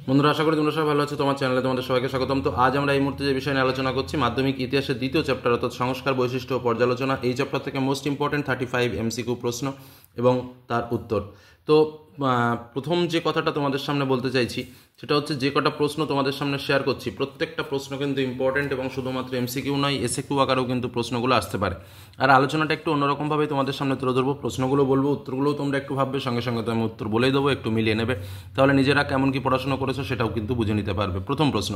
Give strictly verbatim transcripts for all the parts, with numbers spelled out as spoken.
বন্ধুরা, আশা করি তোমরা সবাই ভালো আছো। তোমার চ্যানেলে তোমাদের সবাইকে স্বাগতম। তো আজ আমরা এই মুহূর্তে যে বিষয় নিয়ে আলোচনা করছি, মাধ্যমিক ইতিহাসের দ্বিতীয় চ্যাপ্টার অর্থাৎ সংস্কার, বৈশিষ্ট্য ও পর্যালোচনা। এই চ্যাপ্টার থেকে most important thirty five MCQ প্রশ্ন এবং তার উত্তর। তো প্রথম যে কথাটা তোমাদের সামনে বলতে চাইছি সেটা হচ্ছে, যে কটা প্রশ্ন তোমাদের সামনে শেয়ার করছি প্রত্যেকটা প্রশ্ন কিন্তু ইম্পর্টেন্ট এবং শুধুমাত্র এমসিকিউ নয়, এসএকিউ আকারেও কিন্তু প্রশ্নগুলো আসতে পারে। আর আলোচনাটা একটু অন্যরকমভাবে তোমাদের সামনে তুলে ধরবো, প্রশ্নগুলো বলবো, উত্তরগুলোও তোমরা একটু ভাববে, সঙ্গে সঙ্গে তো আমি উত্তর বলেই দেবো, একটু মিলিয়ে নেবে, তাহলে নিজেরা কেমন কি পড়াশোনা করেছো সেটাও কিন্তু বুঝে নিতে পারবে। প্রথম প্রশ্ন,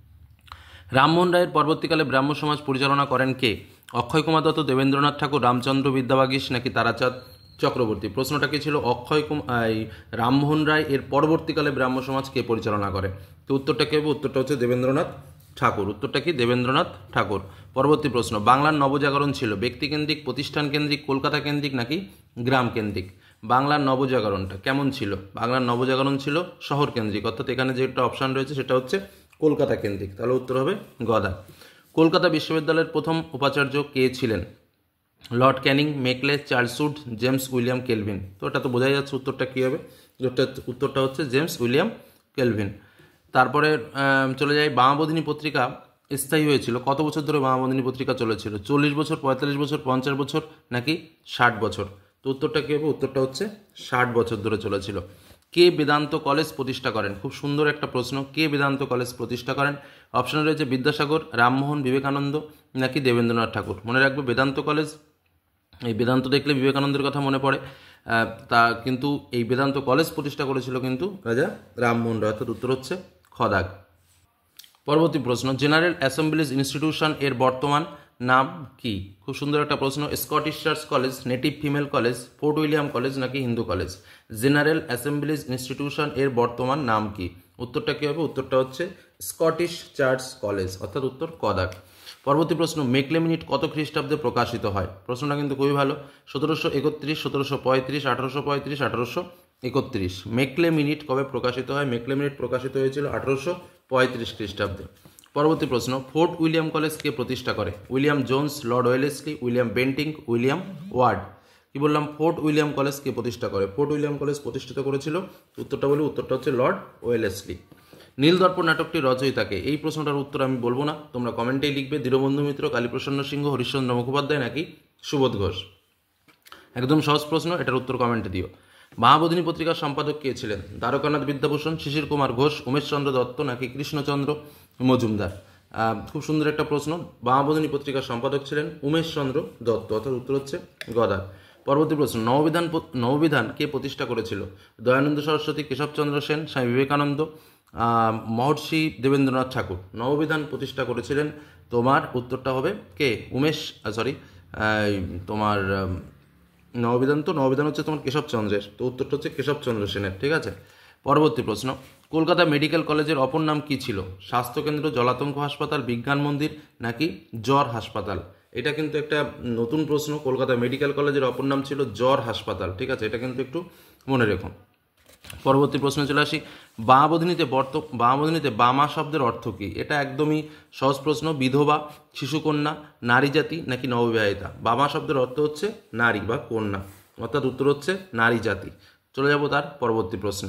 রামমোহন রায়ের পরবর্তীকালে ব্রাহ্ম সমাজ পরিচালনা করেন কে? অক্ষয় কুমার দত্ত, দেবেন্দ্রনাথ ঠাকুর, রামচন্দ্র বিদ্যাবাগীশ নাকি তারাচাঁদ চক্রবর্তী? প্রশ্নটা কি ছিল? অক্ষয় কুমার রামমোহন রায় এর পরবর্তীকালে ব্রাহ্ম সমাজ কে পরিচালনা করে? তো উত্তরটা কি হবে? উত্তরটা হচ্ছে দেবেন্দ্রনাথ ঠাকুর। উত্তরটা কি? দেবেন্দ্রনাথ ঠাকুর। পরবর্তী প্রশ্ন, বাংলার নবজাগরণ ছিল ব্যক্তিকেন্দ্রিক, প্রতিষ্ঠান কেন্দ্রিক, কলকাতা কেন্দ্রিক নাকি গ্রাম কেন্দ্রিক? বাংলার নবজাগরণটা কেমন ছিল? বাংলার নবজাগরণ ছিল শহর কেন্দ্রিক, অর্থাৎ এখানে যেটা অপশান রয়েছে সেটা হচ্ছে কলকাতা কেন্দ্রিক। তাহলে উত্তর হবে গদা। কলকাতা বিশ্ববিদ্যালয়ের প্রথম উপাচার্য কে ছিলেন? Lord Canning, Macaulay, Charles Wood, James William Kelvin? তো এটা তো বোঝাই যাচ্ছে উত্তরটা কী হবে। উত্তরটা হচ্ছে জেমস উইলিয়াম কেলভিন। তারপরে চলে যাই, বামাবোধিনী পত্রিকা স্থায়ী হয়েছিল কত বছর ধরে? বামাবোধিনী পত্রিকা চলেছিল চল্লিশ বছর, পঁয়তাল্লিশ বছর, পঞ্চাশ বছর নাকি ষাট বছর? তো উত্তরটা কী হবে? উত্তরটা হচ্ছে ষাট বছর ধরে চলেছিল। কে বেদান্ত কলেজ প্রতিষ্ঠা করেন? খুব সুন্দর একটা প্রশ্ন। কে বেদান্ত কলেজ প্রতিষ্ঠা করেন? অপশানে রয়েছে বিদ্যাসাগর, রামমোহন, বিবেকানন্দ নাকি দেবেন্দ্রনাথ ঠাকুর। মনে রাখবে, বেদান্ত কলেজ, এই বেদান্ত দেখলে বিবেকানন্দের কথা মনে পড়ে, তা কিন্তু এই বেদান্ত কলেজ প্রতিষ্ঠা করেছিল কিন্তু রাজা রামমোহন রায়, অর্থাৎ উত্তর হচ্ছে খদাগ। পরবর্তী প্রশ্ন, জেনারেল অ্যাসেম্বলিজ ইনস্টিটিউশন এর বর্তমান নাম কি? খুব সুন্দর একটা প্রশ্ন। Scottish Church College, native female college, Fort William College নাকি Hindu College? General Assemblies Institution এর বর্তমান নাম কি? উত্তরটা কী হবে? উত্তরটা হচ্ছে স্কটিশ চার্চ কলেজ, অর্থাৎ উত্তর কদাক। পরবর্তী প্রশ্ন, মেকলে মিনিট কত খ্রিস্টাব্দে প্রকাশিত হয়? প্রশ্নটা কিন্তু খুবই ভালো। সতেরোশো একত্রিশ, সতেরোশো পঁয়ত্রিশ, আঠারোশো পঁয়ত্রিশ, আঠারোশো একত্রিশ। মেকলে মিনিট কবে প্রকাশিত হয়? মেকলে মিনিট প্রকাশিত হয়েছিল আঠারোশো পঁয়ত্রিশ খ্রিস্টাব্দে। পরবর্তী প্রশ্ন, ফোর্ট উইলিয়াম কলেজ কে প্রতিষ্ঠা করে? William Jones, Lord Wellesley, William Bentinck, William Ward? কি বললাম? ফোর্ট উইলিয়াম কলেজ কে প্রতিষ্ঠা করে? ফোর্ট উইলিয়াম কলেজ প্রতিষ্ঠিত করেছিল, উত্তরটা বলি, উত্তরটা হচ্ছে লর্ড ওয়েলেসলি। নীলদর্পণ নাটকটি রচয়িতাকে? এই প্রশ্নটার উত্তর আমি বলবো না, তোমরা কমেন্টেই লিখবে। দীনবন্ধু মিত্র, কালীপ্রসন্ন সিংহ, হরিশ্চন্দ্র মুখোপাধ্যায় নাকি সুবোধ ঘোষ? একদম সহজ প্রশ্ন, এটার উত্তর কমেন্টে দিও। বামাবোধিনী পত্রিকার সম্পাদক কে ছিলেন? দ্বারকানাথ বিদ্যাভূষণ, শিশির কুমার ঘোষ, উমেশচন্দ্র দত্ত নাকি কৃষ্ণচন্দ্র মজুমদার? খুব সুন্দর একটা প্রশ্ন। বামাবোধিনী পত্রিকার সম্পাদক ছিলেন উমেশচন্দ্র দত্ত, অর্থাৎ উত্তর হচ্ছে গদার। পরবর্তী প্রশ্ন, নববিধান নববিধান কে প্রতিষ্ঠা করেছিল? দয়ানন্দ সরস্বতী, কেশবচন্দ্র সেন, স্বামী বিবেকানন্দ, মহর্ষি দেবেন্দ্রনাথ ঠাকুর? নববিধান প্রতিষ্ঠা করেছিলেন তোমার, উত্তরটা হবে কে? উমেশ সরি তোমার নববিধান, তো নববিধান হচ্ছে তোমার কেশবচন্দ্রের, তো উত্তরটা হচ্ছে কেশবচন্দ্র সেনের। ঠিক আছে। পরবর্তী প্রশ্ন, কলকাতা মেডিকেল কলেজের অপর নাম কি ছিল? স্বাস্থ্যকেন্দ্র, জলাতঙ্ক হাসপাতাল, বিজ্ঞান মন্দির নাকি জ্বর হাসপাতাল? এটা কিন্তু একটা নতুন প্রশ্ন। কলকাতা মেডিকেল কলেজের অপর নাম ছিল জ্বর হাসপাতাল। ঠিক আছে, এটা কিন্তু একটু মনে রেখো। পরবর্তী প্রশ্নে চলে আসি, বামাবোধিনীতে বর্ত বামাবোধিনীতে বামা শব্দের অর্থ কী? এটা একদমই সহজ প্রশ্ন। বিধবা, শিশুকন্যা, নারী জাতি নাকি নববিবাহিতা? বামা শব্দের অর্থ হচ্ছে নারী বা কন্যা, অর্থাৎ উত্তর হচ্ছে নারী জাতি। চলে যাব তার পরবর্তী প্রশ্নে।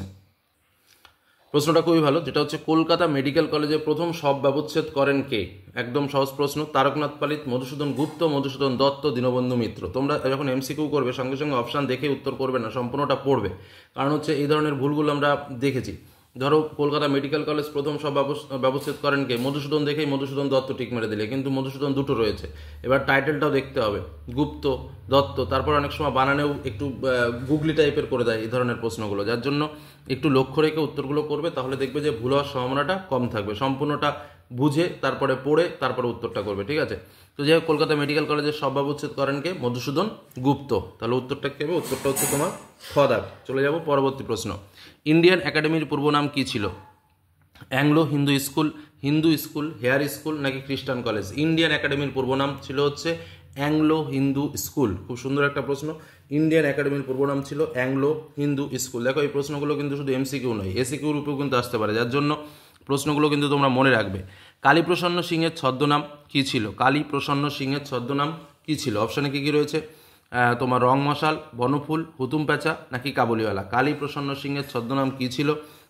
প্রশ্নটা খুবই ভালো, যেটা হচ্ছে কলকাতা মেডিকেল কলেজে প্রথম সব ব্যবচ্ছেদ করেন কে? একদম সহজ প্রশ্ন। তারকনাথ পালিত, মধুসূদন গুপ্ত, মধুসূদন দত্ত, দীনবন্ধু মিত্র? তোমরা যখন এমসিকিউ করবে সঙ্গে সঙ্গে অপশান দেখে উত্তর করবে না, সম্পূর্ণটা পড়বে, কারণ হচ্ছে এই ধরনের ভুলগুলো আমরা দেখেছি। ধরো, কলকাতা মেডিকেল কলেজ প্রথম সব ব্যবচ্ছেদ করেন কে? মধুসূদন দেখেই মধুসূদন দত্ত টিক মেরে দিলে, কিন্তু মধুসূদন দুটো রয়েছে। এবার টাইটেলটাও দেখতে হবে, গুপ্ত, দত্ত, তারপর অনেক সময় বানানেও একটু গুগলি টাইপের করে দেয় এই ধরনের প্রশ্নগুলো, যার জন্য একটু লক্ষ্য রেখে উত্তরগুলো করবে, তাহলে দেখবে যে ভুল হওয়ার সম্ভাবনাটা কম থাকবে। সম্পূর্ণটা বুঝে তারপরে পড়ে তারপরে উত্তরটা করবে। ঠিক আছে। তো যাই হোক, কলকাতা মেডিকেল কলেজের সব ব্যবচ্ছেদ করেন কে? মধুসূদন গুপ্ত। তাহলে উত্তরটা কী হবে? উত্তরটা হচ্ছে তোমার খদাক। চলে যাব পরবর্তী প্রশ্ন। ইন্ডিয়ান একাডেমির পূর্ব নাম কী ছিল? Anglo Hindu school, Hindu school, Hare school নাকি খ্রিস্টান কলেজ? ইন্ডিয়ান একাডেমির পূর্ব নাম ছিল হচ্ছে অ্যাংলো হিন্দু স্কুল। খুব সুন্দর একটা প্রশ্ন। ইন্ডিয়ান একাডেমির পূর্ব নাম ছিল অ্যাংলো হিন্দু স্কুল। দেখো, এই প্রশ্নগুলো কিন্তু শুধু এমসিকিউ নয়, এসিকিউ রূপেও কিন্তু আসতে পারে, যার জন্য প্রশ্নগুলো কিন্তু তোমরা মনে রাখবে। কালীপ্রসন্ন সিংহের ছদ্মনাম কী ছিল? কালীপ্রসন্ন সিংহের ছদ্মনাম কী ছিল? অপশানে কী কী রয়েছে? তোমার রং মশাল, বনফুল, হুতুম প্যাঁচা নাকি কাবুলিওয়ালা? কালীপ্রসন্ন সিংহের ছদ্মনাম কী ছিল?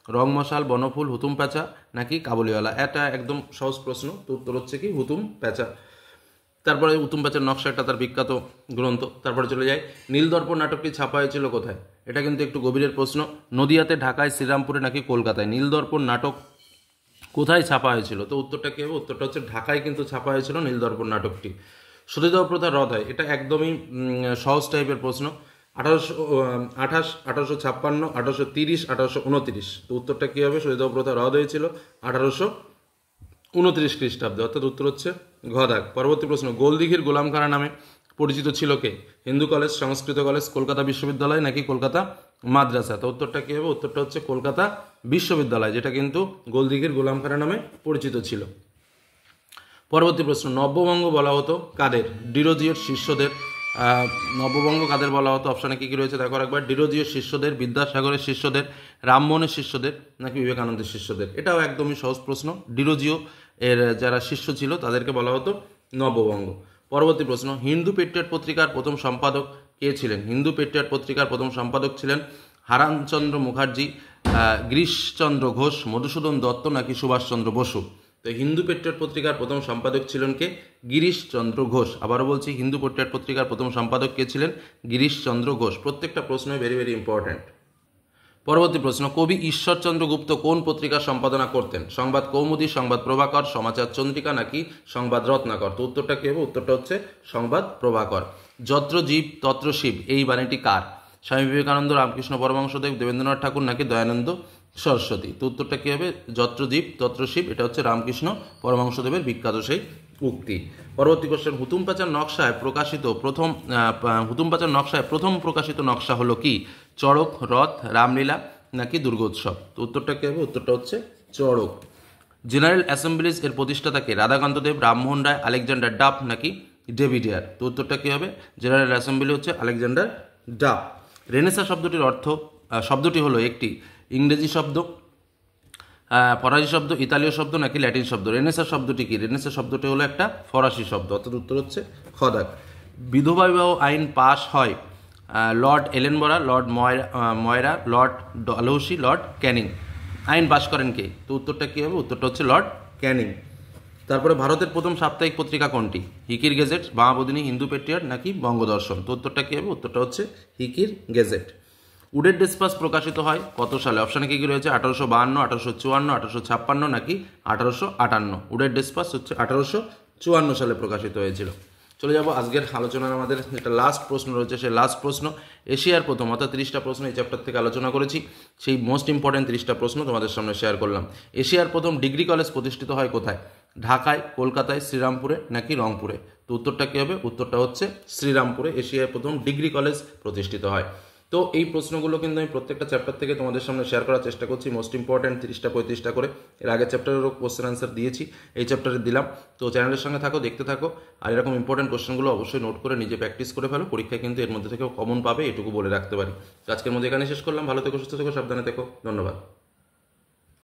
রং মশাল, বনফুল, হুতুম প্যাঁচা নাকি কাবুলিওয়ালা? এটা একদম সহজ প্রশ্ন, তো উত্তর হচ্ছে কি হুতুম প্যাঁচা। তারপরে হুতুম প্যাঁচার নকশা একটা তার বিখ্যাত গ্রন্থ। তারপরে চলে যায়, নীলদর্পণ নাটকটি ছাপা হয়েছিল কোথায়? এটা কিন্তু একটু গভীরের প্রশ্ন। নদিয়াতে, ঢাকায়, শ্রীরামপুরে নাকি কলকাতায়? নীলদর্পণ নাটক কোথায় ছাপা হয়েছিল? তো উত্তরটা কী হবে? উত্তরটা হচ্ছে ঢাকায় কিন্তু ছাপা হয়েছিল নীলদর্পণ নাটকটি। সতীদাহ প্রথা রদ হয়, এটা একদমই সহজ টাইপের প্রশ্ন। আঠারোশো আঠাশ আঠারোশো ছাপ্পান্ন আঠারোশো তিরিশ আঠারোশো উনতিরিশ। তো উত্তরটা কী হবে? সতীদাহ প্রথা রদ হয়েছিল আঠারোশো উনত্রিশ খ্রিস্টাব্দে, অর্থাৎ উত্তর হচ্ছে ঘ দাগ। পরবর্তী প্রশ্ন, গোলদিঘির গোলামখানা নামে পরিচিত ছিল কে? হিন্দু কলেজ, সংস্কৃত কলেজ, কলকাতা বিশ্ববিদ্যালয় নাকি কলকাতা মাদ্রাসা? তো উত্তরটা কী হবে? উত্তরটা হচ্ছে কলকাতা বিশ্ববিদ্যালয়, যেটা কিন্তু গোলদিঘির গোলামখানা নামে পরিচিত ছিল। পরবর্তী প্রশ্ন, নব্যবঙ্গ বলা হতো কাদের? ডিরোজিওর শিষ্যদের। নব্যবঙ্গ কাদের বলা হতো? অপশানে কী কী রয়েছে দেখো একবার। ডিরোজিওর শিষ্যদের, বিদ্যাসাগরের শিষ্যদের, রামমোহনের শিষ্যদের নাকি বিবেকানন্দের শিষ্যদের? এটাও একদমই সহজ প্রশ্ন। ডিরোজিও এর যারা শিষ্য ছিল তাদেরকে বলা হতো নব্যবঙ্গ। পরবর্তী প্রশ্ন, হিন্দু পেট্রিয়ট পত্রিকার প্রথম সম্পাদক কে ছিলেন? হিন্দু পেট্রিয়ট পত্রিকার প্রথম সম্পাদক ছিলেন হারানচন্দ্র মুখার্জি, গিরিশচন্দ্র ঘোষ, মধুসূদন দত্ত নাকি সুভাষচন্দ্র বসু? তো হিন্দু পেট্রিয়ট পত্রিকার প্রথম সম্পাদক ছিলেন কে? গিরিশচন্দ্র ঘোষ। আবারও বলছি, হিন্দু পেট্রিয়ট পত্রিকার প্রথম সম্পাদক কে ছিলেন? গিরিশচন্দ্র ঘোষ। প্রত্যেকটা প্রশ্নই ভেরি ভেরি ইম্পর্ট্যান্ট। পরবর্তী প্রশ্ন, কবি ঈশ্বরচন্দ্র গুপ্ত কোন পত্রিকার সম্পাদনা করতেন? সংবাদ কৌমুদী, সংবাদ প্রভাকর, সমাচার চন্দ্রিকা নাকি সংবাদ রত্নাকর? তো উত্তরটা কী হবে? উত্তরটা হচ্ছে সংবাদ প্রভাকর। যত্র জীব তত্র শিব, এই বাণীটি কার? স্বামী বিবেকানন্দ, রামকৃষ্ণ পরমহংসদেব, দেবেন্দ্রনাথ ঠাকুর নাকি দয়ানন্দ সরস্বতী? তো উত্তরটা কী হবে? যত্র জীব তত্র শিব, এটা হচ্ছে রামকৃষ্ণ পরমহংসদেবের বিখ্যাত সেই উক্তি। পরবর্তী কোশ্চেন, হুতুম প্যাঁচার নকশায় প্রকাশিত প্রথম হুতুম প্যাঁচার নকশায় প্রথম প্রকাশিত নকশা হলো কি? চড়ক, রথ, রামলীলা নাকি দুর্গোৎসব? তো উত্তরটা কী হবে? উত্তরটা হচ্ছে চড়ক। জেনারেল অ্যাসেম্বলিজ এর প্রতিষ্ঠাতাকে? রাধাকান্ত দেব, রামমোহন রায়, আলেকজান্ডার ডাফ নাকি ডেভিডিয়ার? তো উত্তরটা কী হবে? জেনারেল অ্যাসেম্বলি হচ্ছে আলেকজান্ডার ডাফ। রেনেসা শব্দটির অর্থ, শব্দটি হলো একটি ইংরেজি শব্দ, ফরাসি শব্দ, ইতালীয় শব্দ নাকি ল্যাটিন শব্দ? রেনেসা শব্দটি কি? রেনেসা শব্দটি হলো একটা ফরাসি শব্দ, অর্থাৎ উত্তর হচ্ছে খ দাগ। বিধবা বিবাহ আইন পাশ হয় লর্ড এলেনবরা, লর্ড ময়রা ময়রা লর্ড ডালহৌসি, লর্ড ক্যানিং। আইন পাশ করেন কে? তো উত্তরটা কী হবে? উত্তরটা হচ্ছে লর্ড ক্যানিং। তারপরে ভারতের প্রথম সাপ্তাহিক পত্রিকা কোনটি? হিকির গেজেট, বামাবদিনী, হিন্দু পেট্রিয়ট নাকি বঙ্গদর্শন? তো উত্তরটা কী হবে? উত্তরটা হচ্ছে হিকির গেজেট। উডের ডেসপাস প্রকাশিত হয় কত সালে? অপশানে কী কী রয়েছে? আঠারোশো বাহান্ন, আঠারোশো চুয়ান্ন, আঠারোশো ছাপ্পান্ন নাকি আঠারোশো আটান্ন? উডের ডেসপাস হচ্ছে আঠারোশো চুয়ান্ন সালে প্রকাশিত হয়েছিল। চলে যাব আজকের আলোচনার আমাদের যেটা লাস্ট প্রশ্ন রয়েছে, সেই লাস্ট প্রশ্ন। এশিয়ার প্রথম, অর্থাৎ তিরিশটা প্রশ্ন এই চ্যাপ্টার থেকে আলোচনা করেছি, সেই মোস্ট ইম্পর্টেন্ট তিরিশটা প্রশ্ন তোমাদের সামনে শেয়ার করলাম। এশিয়ার প্রথম ডিগ্রি কলেজ প্রতিষ্ঠিত হয় কোথায়? ঢাকায়, কলকাতায়, শ্রীরামপুরে নাকি রংপুরে? তো উত্তরটা কী হবে? উত্তরটা হচ্ছে শ্রীরামপুরে এশিয়ার প্রথম ডিগ্রি কলেজ প্রতিষ্ঠিত হয়। তো এই প্রশ্নগুলো কিন্তু আমি প্রত্যেকটা চ্যাপ্টার থেকে তোমাদের সামনে শেয়ার করার চেষ্টা করছি, মোস্ট ইম্পর্ট্যান্ট তিরিশটা পঁয়ত্রিশটা করে। এর আগের চ্যাপ্টারেরও কোশ্চেন আনসার দিয়েছি, এই চ্যাপ্টারে দিলাম। তো চ্যানেলের সঙ্গে থাকো, দেখতে থাকো, আর এরকম ইম্পর্ট্যান্ট কোশ্চেনগুলো অবশ্যই নোট করে নিজে প্র্যাকটিস করে ফেলো। পরীক্ষায় কিন্তু এর মধ্যে থেকেও কমন পাবে, এটুকু বলে রাখতে পারি। আজকের মধ্যে এখানে শেষ করলাম। ভালো থেকো, সুস্থ থেকো, সাবধানে থেকো। ধন্যবাদ।